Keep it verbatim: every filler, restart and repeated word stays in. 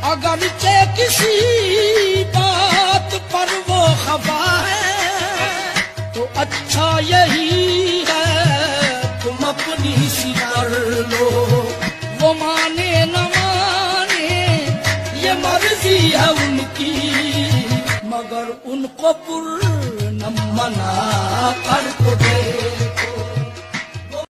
अगरचे किसी बात पर वो खफा है तो अच्छा यही है तुम अपनी सी कर लो। वो माने न माने ये मर्जी है उनकी, मगर उनको पूर्ण मना कर